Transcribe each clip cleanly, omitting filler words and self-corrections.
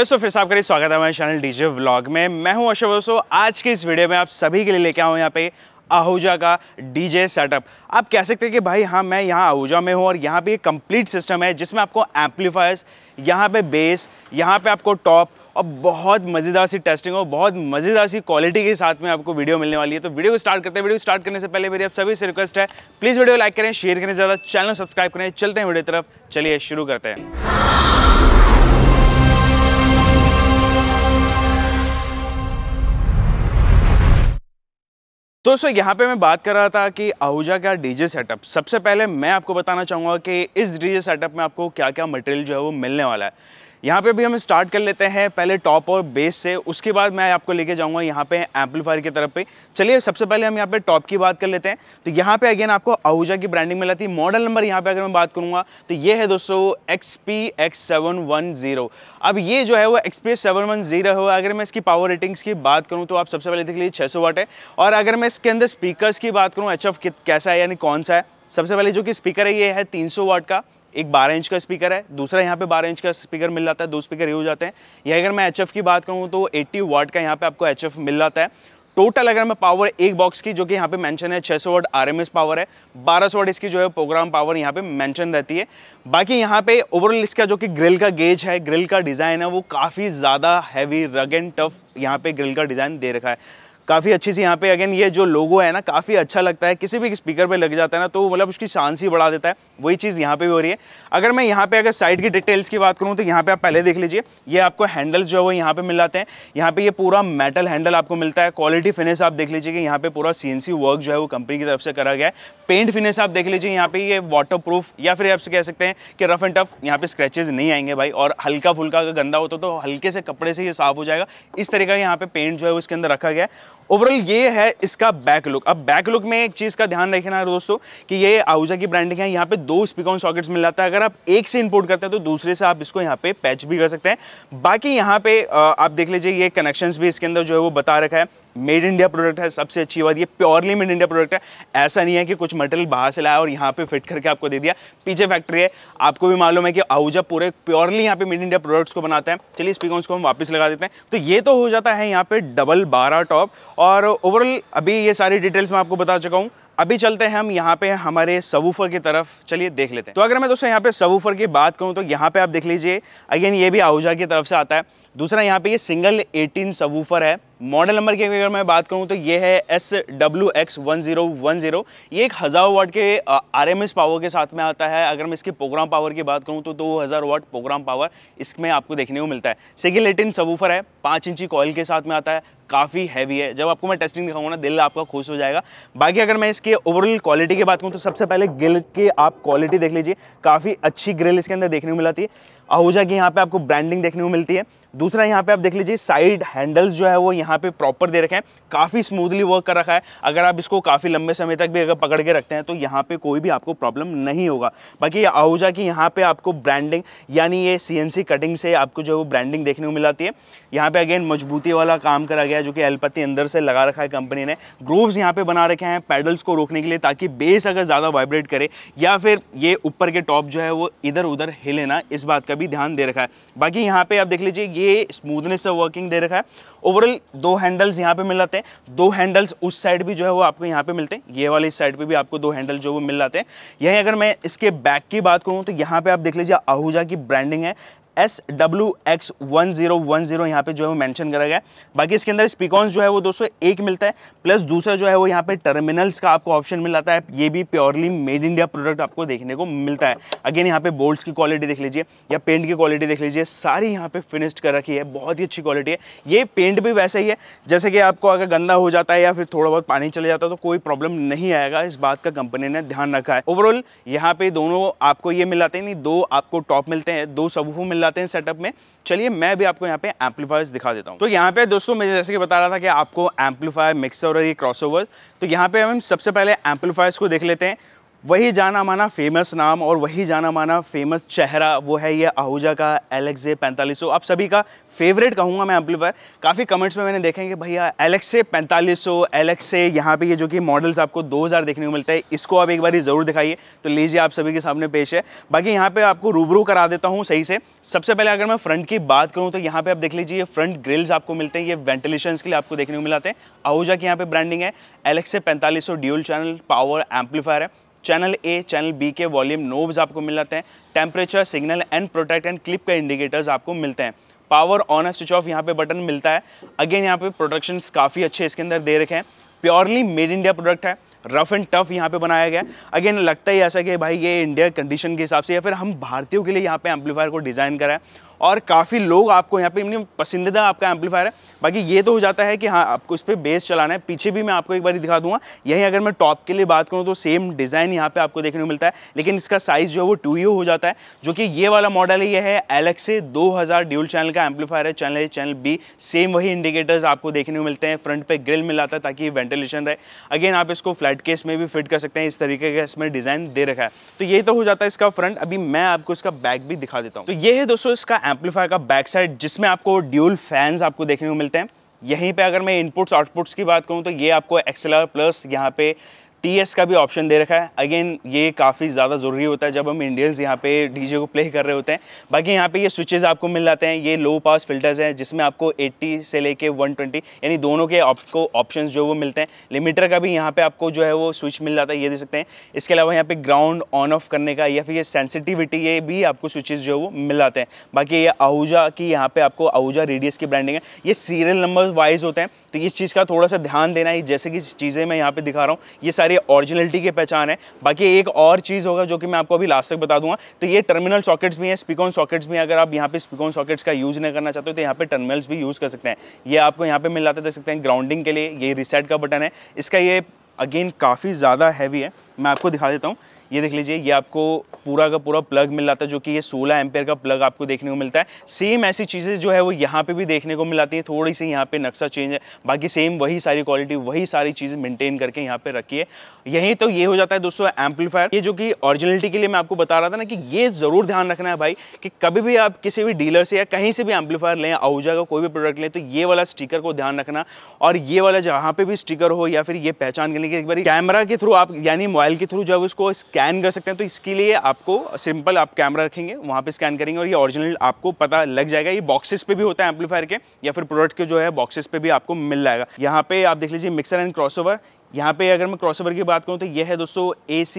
दोस्तों फिर से आपका स्वागत है हमारे चैनल डीजे व्लॉग में। मैं हूं अशोक। दोस्तों आज के इस वीडियो में आप सभी के लिए लेके आऊँ यहाँ पे आहूजा का डीजे सेटअप। आप कह सकते हैं कि भाई हाँ मैं यहाँ आहूजा में हूँ और यहाँ पे एक कंप्लीट सिस्टम है जिसमें आपको एम्पलीफायर्स, यहाँ पे बेस, यहाँ पे आपको टॉप और बहुत मज़ेदार सी टेस्टिंग और बहुत मज़ेदार सी क्वालिटी के साथ में आपको वीडियो मिलने वाली है। तो वीडियो को स्टार्ट करते हैं। वीडियो स्टार्ट करने से पहले मेरी आप सभी से रिक्वेस्ट है, प्लीज़ वीडियो लाइक करें, शेयर करें, ज़्यादा चैनल सब्सक्राइब करें। चलते हैं वीडियो की तरफ, चलिए शुरू करते हैं। दोस्तों यहाँ पे मैं बात कर रहा था कि आहूजा का डीजे सेटअप। सबसे पहले मैं आपको बताना चाहूँगा कि इस डीजे सेटअप में आपको क्या क्या मटेरियल जो है वो मिलने वाला है। यहाँ पे भी हम स्टार्ट कर लेते हैं पहले टॉप और बेस से, उसके बाद मैं आपको लेके जाऊँगा यहाँ पे एम्पलीफायर की तरफ पे। चलिए सबसे पहले हम यहाँ पे टॉप की बात कर लेते हैं। तो यहाँ पे अगेन आपको आहूजा की ब्रांडिंग मिल जाती है। मॉडल नंबर यहाँ पे अगर मैं बात करूँगा तो ये है दोस्तों XP-X710। अब ये जो है वो XP-X710 है। अगर मैं इसकी पावर रेटिंग्स की बात करूँ तो आप सबसे पहले देख लीजिए 600 वाट है। और अगर मैं इसके अंदर स्पीकर्स की बात करूँ HF कैसा है यानी कौन सा है, सबसे पहले जो कि स्पीकर है ये है 300 वाट का, एक 12 इंच का स्पीकर है। दूसरा यहाँ पे 12 इंच का स्पीकर मिल जाता है, दो स्पीकर ये हो जाते हैं। या अगर मैं HF की बात करूँ तो 80 वाट का यहाँ पे आपको HF मिल जाता है। टोटल अगर मैं पावर एक बॉक्स की जो कि यहाँ पे मेंशन है 600 वाट RMS पावर है, 1200 वाट इसकी जो है प्रोग्राम पावर यहाँ पे मेंशन रहती है। बाकी यहाँ पे ओवरऑल इसका जो कि ग्रिल का गेज है, ग्रिल का डिज़ाइन है वो काफ़ी ज़्यादा हैवी रग एंड टफ यहाँ पे ग्रिल का डिज़ाइन दे रखा है। काफ़ी अच्छी सी यहाँ पे अगेन ये जो लोगो है ना काफ़ी अच्छा लगता है, किसी भी स्पीकर पे लग जाता है ना तो मतलब उसकी शान सी बढ़ा देता है। वही चीज़ यहाँ पे भी हो रही है। अगर मैं यहाँ पे अगर साइड की डिटेल्स की बात करूँ तो यहाँ पे आप पहले देख लीजिए, ये आपको हैंडल्स जो है वो यहाँ पे मिल जाते हैं। यहाँ पे ये पूरा मेटल हैंडल आपको मिलता है। क्वालिटी फिनिश आप देख लीजिए कि यहाँ पे पूरा CNC वर्क जो है वो कंपनी की तरफ से करा गया है। पेंट फिनिश आप देख लीजिए, यहाँ पे ये वाटर प्रूफ या फिर आप कह सकते हैं कि रफ एंड टफ, यहाँ पे स्क्रैचेज नहीं आएंगे भाई। और हल्का फुल्का अगर गंदा होता तो हल्के से कपड़े से ये साफ हो जाएगा। इस तरीके का यहाँ पे पेंट जो है वो इसके अंदर रखा गया है। ओवरऑल ये है इसका बैक लुक। अब बैक लुक में एक चीज़ का ध्यान रखना है दोस्तों कि ये आहूजा की ब्रांडिंग है। यहाँ पे दो स्पीकर सॉकेट्स मिल जाता है। अगर आप एक से इंपोर्ट करते हैं तो दूसरे से आप इसको यहाँ पे पैच भी कर सकते हैं। बाकी यहाँ पे आप देख लीजिए ये कनेक्शंस भी इसके अंदर जो है वो बता रखा है। मेड इंडिया प्रोडक्ट है, सबसे अच्छी बात ये प्योरली मेड इंडिया प्रोडक्ट है। ऐसा नहीं है कि कुछ मटेरियल बाहर से लाया और यहाँ पे फिट करके आपको दे दिया, पीछे फैक्ट्री है। आपको भी मालूम है कि आहूजा पूरे प्योरली यहाँ पे मेड इंडिया प्रोडक्ट्स को बनाता है। चलिए स्पीकर्स को हम वापस लगा देते हैं। तो ये तो हो जाता है यहाँ पे डबल 12 टॉप। और ओवरऑल अभी ये सारी डिटेल्स मैं आपको बता चुका हूँ। अभी चलते हैं हम यहाँ पे हमारे सबवूफर की तरफ, चलिए देख लेते हैं। तो अगर मैं दोस्तों यहाँ पे सबवूफर की बात करूँ तो यहाँ पे आप देख लीजिए अगेन ये भी आहूजा की तरफ से आता है। दूसरा यहाँ पे ये सिंगल 18 सबवूफर है। मॉडल नंबर की अगर मैं बात करूँ तो ये है SWX1010। ये एक 1000 वाट के RMS पावर के साथ में आता है। अगर मैं इसकी प्रोग्राम पावर की बात करूँ तो 2000 वाट प्रोग्राम पावर इसमें आपको देखने को मिलता है। सिंगल 18 सबवूफर है, 5 इंची कॉइल के साथ में आता है, काफ़ी हैवी है। जब आपको मैं टेस्टिंग दिखाऊंगा ना दिल आपका खुश हो जाएगा। बाकी अगर मैं इसके ओवरऑल क्वालिटी की बात करूँ तो सबसे पहले ग्रिल की आप क्वालिटी देख लीजिए, काफ़ी अच्छी ग्रिल इसके अंदर देखने को मिलती है। आहूजा की यहाँ पे आपको ब्रांडिंग देखने को मिलती है। दूसरा यहाँ पे आप देख लीजिए साइड हैंडल्स जो है वो यहाँ पे प्रॉपर दे रखे हैं, काफ़ी स्मूथली वर्क कर रखा है। अगर आप इसको काफ़ी लंबे समय तक भी अगर पकड़ के रखते हैं तो यहाँ पे कोई भी आपको प्रॉब्लम नहीं होगा। बाकी आहूजा की यहाँ पे आपको ब्रांडिंग यानी ये CNC कटिंग से आपको जो है वो ब्रांडिंग देखने को मिल जाती है। यहाँ पे अगेन मजबूती वाला काम करा गया है जो कि एलपत्ती अंदर से लगा रखा है कंपनी ने। ग्रूव्स यहाँ पे बना रखे हैं पैडल्स को रोकने के लिए, ताकि बेस अगर ज़्यादा वाइब्रेट करे या फिर ये ऊपर के टॉप जो है वो इधर उधर हिले ना, इस बात का भी ध्यान दे रखा है। बाकी यहाँ पे आप देख लीजिए ये स्मूथनेस से वर्किंग दे रखा है। ओवरऑल दो हैंडल्स यहाँ पे मिल जाते हैं, दो हैंडल्स उस साइड भी जो है वो आपको यहाँ पे मिलते हैं। ये वाले इस साइड पे भी आपको दो हैंडल जो वो मिल जाते हैं। यहीं अगर मैं इसके बैक की बात करूँ तो यहाँ पे आप देख लीजिए आहूजा की ब्रांडिंग है SWX1010 यहाँ पे जो है वो मेंशन करा गया है। बाकी इसके अंदर स्पीकर्स जो है वो दोस्तों एक मिलता है, प्लस दूसरा जो है वो यहाँ पे टर्मिनल्स का आपको ऑप्शन मिल जाता है। ये भी प्योरली मेड इंडिया प्रोडक्ट आपको देखने को मिलता है। अगेन यहाँ पे बोल्ट्स की क्वालिटी देख लीजिए या पेंट की क्वालिटी देख लीजिए, सारी यहाँ पे फिनिश्ड कर रखी है, बहुत ही अच्छी क्वालिटी है। ये पेंट भी वैसे ही है जैसे कि आपको अगर गंदा हो जाता है या फिर थोड़ा बहुत पानी चले जाता है तो कोई प्रॉब्लम नहीं आएगा। इस बात का कंपनी ने ध्यान रखा है। ओवरऑल यहाँ पे दोनों आपको ये मिल जाते हैं, नहीं दो आपको टॉप मिलते हैं, दो सबवूफर मिल जाते हैं सेटअप में। चलिए मैं भी आपको यहाँ पे एम्पलीफायर्स दिखा देता हूँ। तो यहाँ पे दोस्तों मैं जैसे कि बता रहा था कि आपको एम्पलीफायर, मिक्सर और ये क्रॉसओवर, तो यहाँ पे हम सबसे पहले एम्पलीफायर्स को देख लेते हैं। वही जाना माना फेमस नाम और वही जाना माना फेमस चेहरा, वो है ये आहूजा का LXA 4500। आप सभी का फेवरेट कहूँगा मैं एम्पलीफायर। काफ़ी कमेंट्स में मैंने देखे हैं कि भैया LXA 4500, LXA यहाँ पे ये जो कि मॉडल्स आपको 2000 देखने को मिलता है, इसको आप एक बार ज़रूर दिखाइए। तो लीजिए, आप सभी के सामने पेश है। बाकी यहाँ पे आपको रूबरू करा देता हूँ सही से। सबसे पहले अगर मैं फ्रंट की बात करूँ तो यहाँ पे आप देख लीजिए, फ्रंट ग्रिल्स आपको मिलते हैं, ये वेंटिलेशन के लिए आपको देखने को मिलाते हैं। आहूजा की यहाँ पे ब्रांडिंग है। LXA 4500 dual channel power amplifier है। चैनल A, चैनल B के वॉल्यूम नोब्स आपको मिल जाते हैं। Temperature, signal and protect and clip का इंडिकेटर्स आपको मिलते हैं। Power on and switch off यहाँ पे बटन मिलता है। अगेन यहाँ पे प्रोडक्शंस काफ़ी अच्छे इसके अंदर दे रखे हैं। प्योरली मेड इंडिया प्रोडक्ट है। रफ एंड टफ यहाँ पे बनाया गया है। अगेन लगता ही ऐसा कि भाई ये इंडिया कंडीशन के हिसाब से या फिर हम भारतीयों के लिए यहाँ पे एम्पलीफायर को डिज़ाइन करा है और काफ़ी लोग आपको यहाँ पे पसंदीदा आपका एम्पलीफायर है। बाकी ये तो हो जाता है कि हाँ, आपको इस पर बेस चलाना है। पीछे भी मैं आपको एक बार दिखा दूंगा। यहीं अगर मैं टॉप के लिए बात करूँ तो सेम डिज़ाइन यहाँ पे आपको देखने को मिलता है, लेकिन इसका साइज़ जो है वो 2U हो जाता है। जो कि ये वाला मॉडल है, ये है LXA 2000 ड्यूल चैनल का एम्पलीफायर है। Channel A, channel B same वही इंडिकेटर्स आपको देखने को मिलते हैं। फ्रंट पे ग्रिल मिल जाता है ताकि वेंटिलेशन रहे। अगेन आप इसको फ्लैट केस में भी फिट कर सकते हैं, इस तरीके का इसमें डिज़ाइन दे रखा है। तो ये तो हो जाता है इसका फ्रंट। अभी मैं आपको इसका बैक भी दिखा देता हूँ। तो ये है दोस्तों इसका एम्पलीफायर का बैक साइड, जिसमें आपको ड्यूल फैंस आपको देखने को मिलते हैं। यहीं पे अगर मैं इनपुट्स आउटपुट्स की बात करूं तो ये आपको XLR प्लस यहाँ पे TS का भी ऑप्शन दे रखा है। अगेन ये काफ़ी ज़्यादा ज़रूरी होता है जब हम इंडियंस यहाँ पे डीजे को प्ले कर रहे होते हैं। बाकी यहाँ पे ये स्विचेस आपको मिल जाते हैं। ये लो पास फिल्टर्स हैं जिसमें आपको 80 से लेके 120 यानी दोनों के आपको ऑप्शंस जो वो मिलते हैं। लिमिटर का भी यहाँ पे आपको जो है वो स्विच मिल जाता है, ये दे सकते हैं। इसके अलावा यहाँ पे ग्राउंड ऑन ऑफ करने का या फिर ये सेंसिटिविटी, ये भी आपको स्विचेस जो है वो मिल जाते हैं। बाकी ये आहूजा की यहाँ पे आपको आहूजा रेडियस की ब्रांडिंग है। ये सीरियल नंबर वाइज होते हैं, तो इस चीज़ का थोड़ा सा ध्यान देना है। जैसे कि चीज़ें मैं यहाँ पे दिखा रहा हूँ, ये सारी ओरिजिनलिटी की पहचान है। बाकी एक और चीज़ होगा जो कि मैं आपको अभी लास्ट तक बता दूंगा। तो ये टर्मिनल सॉकेट्स भी हैं, स्पीक ऑन सॉकेट्स भी। अगर आप यहाँ पे स्पीक ऑन सॉकेट्स का यूज़ नहीं करना चाहते हो तो यहाँ पे टर्मिनल्स भी यूज़ कर सकते हैं। ये आपको यहाँ पे मिल जाते देख सकते हैं। ग्राउंडिंग के लिए ये रीसेट का बटन है। इसका ये अगेन काफ़ी ज़्यादा हैवी है, मैं आपको दिखा देता हूँ। ये देख लीजिए, ये आपको पूरा का पूरा प्लग मिल जाता है, जो कि ये 16 एम्पेयर का प्लग आपको देखने को मिलता है। सेम ऐसी चीज़ें जो है वो यहाँ पे भी देखने को मिल जाती हैं। थोड़ी सी यहाँ पे नक्शा चेंज है, बाकी सेम वही सारी क्वालिटी, वही सारी चीज़ें मेंटेन करके यहाँ पे रखी है। यही तो ये हो जाता है दोस्तों एम्पलीफायर। ये जो कि ओरिजिनलिटी के लिए मैं आपको बता रहा था ना, कि ये ज़रूर ध्यान रखना है भाई कि कभी भी आप किसी भी डीलर से या कहीं से भी एम्पलीफायर लें, आहूजा का कोई भी प्रोडक्ट लें, तो ये वाला स्टिकर को ध्यान रखना। और ये वाला जहाँ पे भी स्टिकर हो या फिर ये पहचान करने की एक बार कैमरा के थ्रू आप यानी मोबाइल के थ्रू जब उसको स्कैन कर सकते हैं, तो इसके लिए आपको सिंपल आप कैमरा रखेंगे, वहाँ पे स्कैन करेंगे और ये ओरिजिनल आपको पता लग जाएगा। ये बॉक्सेस पे भी होता है एम्पलीफायर के या फिर प्रोडक्ट के जो है बॉक्सेस पे भी आपको मिल जाएगा। यहाँ पे आप देख लीजिए मिक्सर एंड क्रॉसओवर। यहाँ पे अगर मैं क्रॉसओवर की बात करूँ तो ये है दोस्तों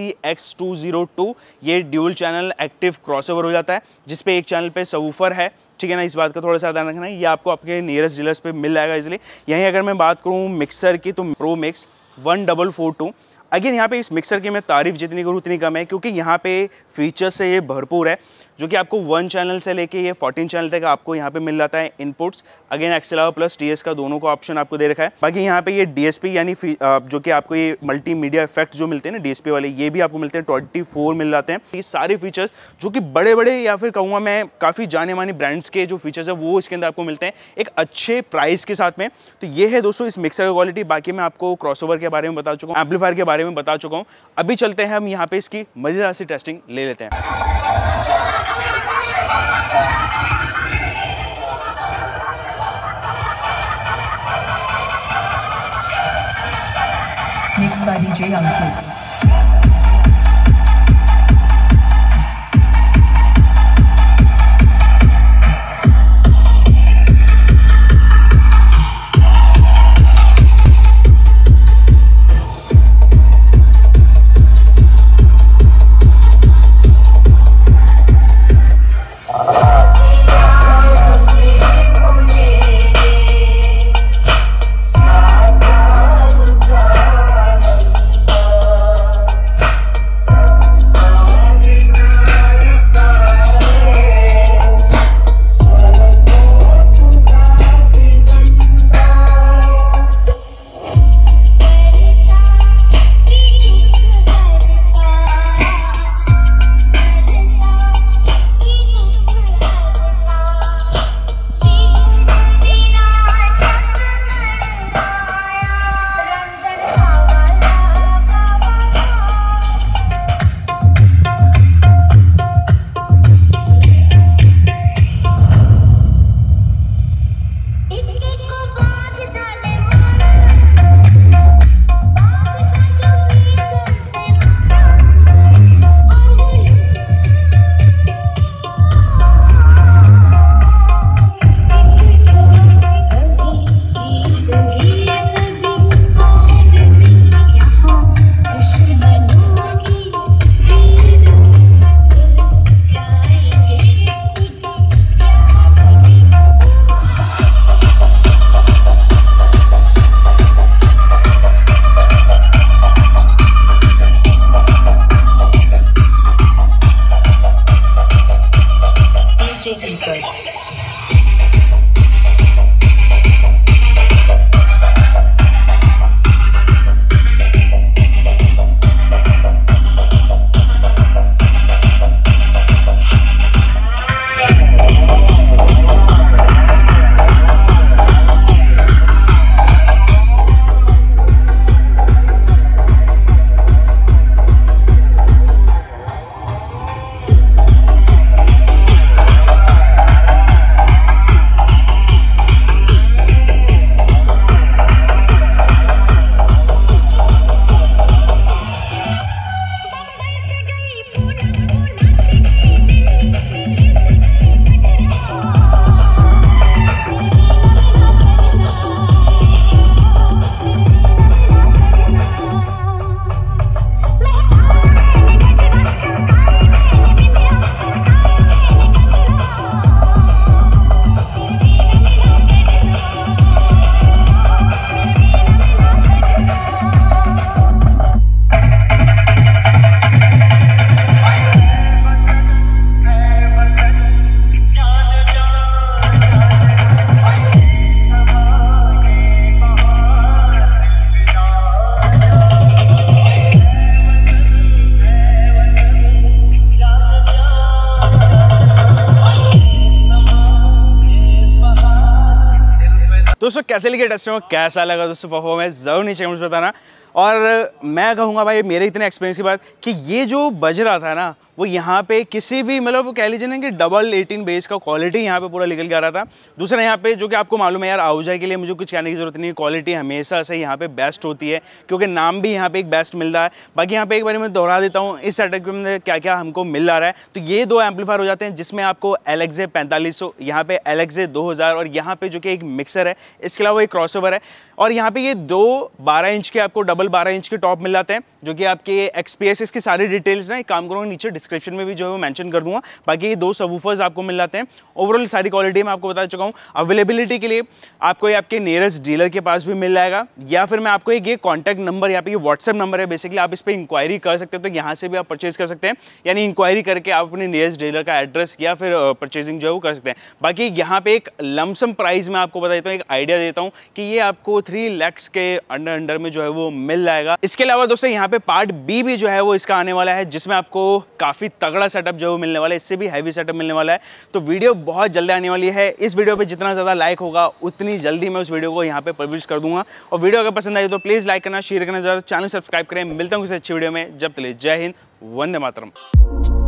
AC-X202। ये ड्यूल चैनल एक्टिव क्रॉसओवर हो जाता है, जिसपे एक चैनल पे सबवूफर है, ठीक है ना। इस बात का थोड़ा सा ध्यान रखना है। ये आपको आपके नियरेस्ट डीलर्स पे मिल जाएगा इसलिए। यहीं अगर मैं बात करूँ मिक्सर की, तो प्रो मिक्स 1442। अगेन यहाँ पे इस मिक्सर की मैं तारीफ जितनी करूँ उतनी कम है, क्योंकि यहाँ पे फीचर्स से ये भरपूर है, जो कि आपको 1 चैनल से लेके ये 14 चैनल तक आपको यहाँ पे मिल जाता है inputs. Again XLR plus TS का दोनों का ऑप्शन आपको दे रखा है। बाकी यहाँ पे ये DSP यानी जो कि आपको ये मल्टीमीडिया इफेक्ट जो मिलते हैं ना DSP वाले, ये भी आपको मिलते हैं। 24 मिल जाते हैं। ये सारे फीचर्स जो कि बड़े बड़े या फिर कहूँगा मैं काफ़ी जाने मानी ब्रांड्स के जो फीचर्स है वो इसके अंदर आपको मिलते हैं एक अच्छे प्राइस के साथ में। तो ये है दोस्तों इस मिक्सर की क्वालिटी। बाकी मैं आपको क्रॉसओवर के बारे में बता चुका हूँ, एम्पलीफायर के बारे में बता चुका हूँ। अभी चलते हैं हम यहाँ पे इसकी मजेदार सी टेस्टिंग ले लेते हैं। Mixed by DJ Ankit. दोस्तों कैसे लगे टेस्ट में, कैसा लगा दोस्तों परफॉर्मेंस, जरूर नीचे मुझे बताना। और मैं कहूँगा भाई मेरे इतने एक्सपीरियंस की बात कि ये जो बज रहा था ना वो यहाँ पे किसी भी मतलब वो कह लीजिए ना कि डबल 18 बेस का क्वालिटी यहाँ पे पूरा निकल के आ रहा था। दूसरा यहाँ पे जो कि आपको मालूम है यार, आउजाई के लिए मुझे कुछ कहने की जरूरत नहीं है, क्वालिटी हमेशा से यहाँ पे बेस्ट होती है क्योंकि नाम भी यहाँ पे एक बेस्ट मिल रहा है। बाकी यहाँ पे एक बार मैं दोहरा देता हूँ इस सेटअप के अंदर क्या क्या हमको मिल रहा है। तो ये दो एम्पलीफायर हो जाते हैं जिसमें आपको LXA 4500, यहाँ पे LXA 2000 और यहाँ पे जो कि एक मिक्सर है, इसके अलावा एक क्रॉसओवर है। और यहाँ पे ये दो 12 इंच के आपको डबल 12 इंच के टॉप मिल जाते हैं जो कि आपके XPS, इसकी सारी डिटेल्स ना एक काम करूँगा नीचे डिस्क्रिप्शन में भी जो है वो मेंशन कर दूंगा। बाकी ये दो सबवूफर्स आपको मिल जाते हैं। ओवरऑल सारी क्वालिटी मैं आपको बता चुका हूँ। अवेलेबिलिटी के लिए आपको ये आपके नियरेस्ट डीलर के पास भी मिल जाएगा, या फिर मैं आपको एक ये कॉन्टैक्ट नंबर, यहाँ पे ये व्हाट्सएप नंबर है, बेसिकली आप इस पर इंक्वायरी कर सकते हो, तो यहाँ से भी आप परचेज कर सकते हैं। यानी इंक्वायरी करके आप अपने नियरेस्ट डीलर का एड्रेस या फिर परचेजिंग जो है वो कर सकते हैं। बाकी यहाँ पे एक लमसम प्राइस मैं आपको बता देता हूँ, एक आइडिया देता हूँ कि ये आपको 3 लाख के अंडर में जो है वो मिल जाएगा। इसके अलावा दोस्तों यहाँ पे पार्ट बी भी जो है वो इसका आने वाला है जिसमें आपको काफी तगड़ा सेटअप जो है मिलने वाला है, इससे भी हैवी सेटअप मिलने वाला है। तो वीडियो बहुत जल्दी आने वाली है। इस वीडियो पे जितना ज्यादा लाइक होगा उतनी जल्दी मैं उस वीडियो को यहाँ पे पब्लिश कर दूंगा। और वीडियो अगर पसंद आई तो प्लीज लाइक करना, शेयर करना, चैनल सब्सक्राइब करें। मिलता हूँ किसी अच्छी वीडियो में, जब तक जय हिंद, वंदे मातरम।